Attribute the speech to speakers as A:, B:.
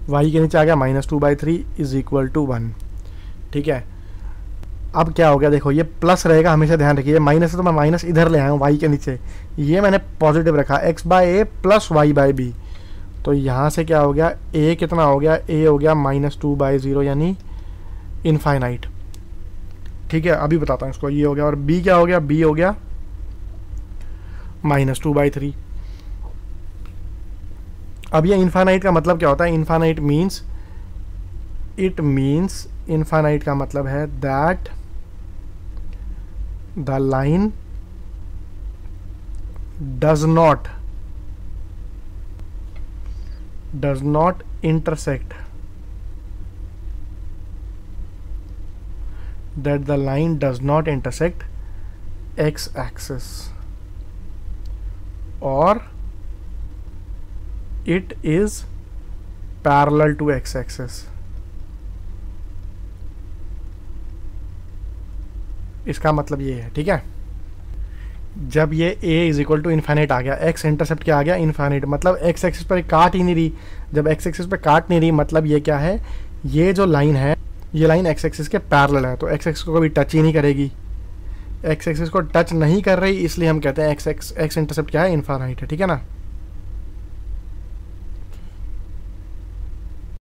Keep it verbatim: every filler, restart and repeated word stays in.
A: Y के नीचे आ गया minus two by three is equal to one. ठीक है, अब क्या हो गया, देखो ये प्लस रहेगा, हमेशा ध्यान रखिए, माइनस है तो मैं माइनस इधर ले आया हूँ वाई के नीचे, ये मैंने पॉजिटिव रखा, x by a plus y by b. तो यहाँ से क्या हो गया, ए कितना हो गया, ए हो गया माइनस टू बाई ज़ीरो यानी इनफाइनाइट। ठीक है, अभी बताता हूँ इसको, ये हो गया, और बी क्या हो गया, बी हो गया माइनस टू बाई थ्री। अब ये इनफाइनाइट का मतलब क्या होता है, infinite means, it means, infinite का मतलब है that the line does not does not intersect that the line does not intersect x axis or it is parallel to x axis। इसका मतलब ये है। ठीक है, जब ये a is equal to infinite आ गया, x इंटरसेप्ट क्या आ गया, इन्फाइनाइट, मतलब x एक्सिस पर काट ही नहीं रही। जब x एक्सिस पर काट नहीं रही मतलब ये क्या है, ये जो लाइन है ये लाइन x एक्सिस के पैरेलल है, तो x एक्सिस को कभी टच ही नहीं करेगी। x एक्सिस को टच नहीं कर रही इसलिए हम कहते हैं x एक्स x इंटरसेप्ट क्या है, इन्फाइनाइट है। ठीक है ना।